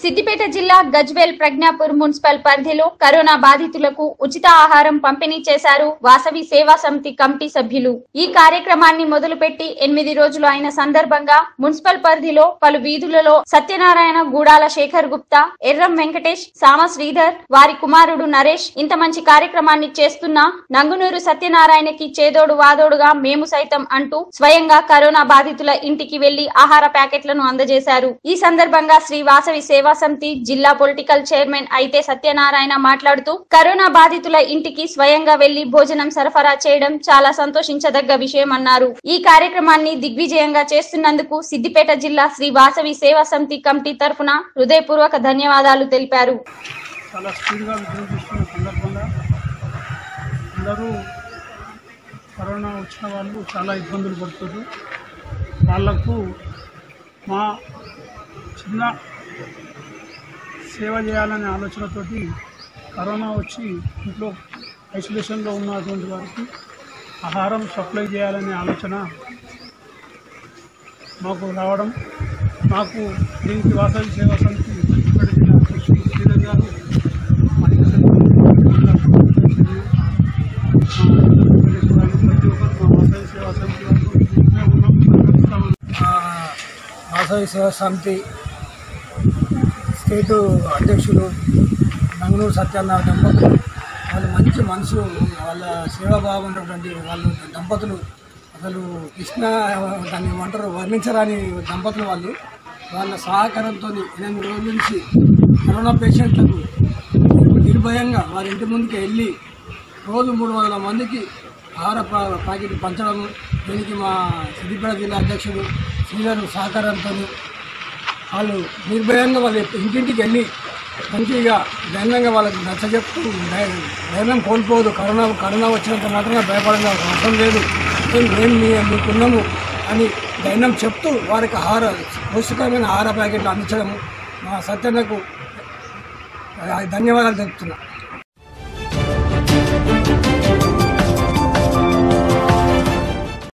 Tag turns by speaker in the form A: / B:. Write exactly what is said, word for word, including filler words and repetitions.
A: సిద్దిపేట జిల్లా గజ్వేల్ ప్రజ్ఞాపూర్ మున్సిపల్ పరిధిలో కరోనా బాధితులకు ఉచిత ఆహారం పంపిణీ చేశారు వాసవి సేవా సమితి కమిటీ సభ్యులు. ఈ కార్యక్రమాన్ని మొదలుపెట్టి ఎనిమిది రోజులు అయిన సందర్భంగా మున్సిపల్ పరిధిలో పలు వీధులలో సత్యనారాయణ, గూడాల శేఖర్ గుప్తా, ఎర్రం వెంకటేష్, సామ శ్రీధర్, వారి కుమారుడు నరేష్ ఇంత మంచి కార్యక్రమాన్ని చేస్తున్న నంగునూరు సత్యనారాయణకి చేదోడు వాదోడుగా మేము సైతం అంటూ స్వయంగా కరోనా బాధితుల ఇంటికి వెళ్లి ఆహార ప్యాకెట్లను అందజేశారు. ఈ సందర్భంగా శ్రీ వాసవి సేవా సమితి జిల్లా పొలిటికల్ చైర్మన్ అయితే సత్యనారాయణ మాట్లాడుతూ కరోనా బాధితుల ఇంటికి స్వయంగా వెళ్లి భోజనం సరఫరా చేయడం చాలా సంతోషించదగ్గ విషయం అన్నారు. ఈ కార్యక్రమాన్ని దిగ్విజయంగా చేస్తున్నందుకు సిద్దిపేట జిల్లా శ్రీ వాసవి సేవా సమితి కమిటీ తరఫున హృదయపూర్వక ధన్యవాదాలు తెలిపారు.
B: చాలా స్పీడ్గా విజయం తీసుకున్న సందర్భంగా అందరూ కరోనా వచ్చిన వాళ్ళు చాలా ఇబ్బందులు పడుతున్నారు. వాళ్లకు మా చిన్న సేవ చేయాలనే ఆలోచనతోటి కరోనా వచ్చి ఇంట్లో ఐసోలేషన్లో ఉన్నటువంటి వారికి ఆహారం సప్లై చేయాలనే ఆలోచన మాకు రావడం, మాకు దీనికి వాసవి సేవా సమితి జిల్లా అధ్యక్షుడు శ్రీధర్ గారు ప్రతి ఒక్కరు మా వాసవి సేవా సమితి
C: వాసవి సేవా సమితి స్టేటు అధ్యక్షులు నంగునూరు సత్యనారాయణ దంపతులు వాళ్ళు మంచి మనసు, వాళ్ళ సేవాభావం ఉన్నటువంటి వాళ్ళు దంపతులు అసలు కృష్ణ దాన్ని ఏమంటారు వర్ణించరాని దంపతులు వాళ్ళు. వాళ్ళ సహకారంతో ఎనిమిది రోజుల నుంచి కరోనా పేషెంట్లకు నిర్భయంగా వారి ఇంటి ముందుకు వెళ్ళి రోజు మూడు వందల మందికి ఆహార ప్యాకెట్ పంచడం, దీనికి మా సిద్దిపేట జిల్లా అధ్యక్షుడు శ్రీధర్ సహకారంతో వాళ్ళు నిర్భయంగా వాళ్ళ ఇంటింటికి వెళ్ళి మంచిగా ధైర్యంగా వాళ్ళకి నచ్చజెప్తూ ధైర్యం కోల్పోదు. కరోనా కరోనా వచ్చినంత మాత్రమే భయపడాల్సిన అవసరం లేదు, మేము మీకున్నాము అని ధైర్యం చెప్తూ వారికి ఆహార పౌష్టికమైన ఆహార ప్యాకెట్లు అందించడము మా సత్యన్నకు ధన్యవాదాలు చెప్తున్నా.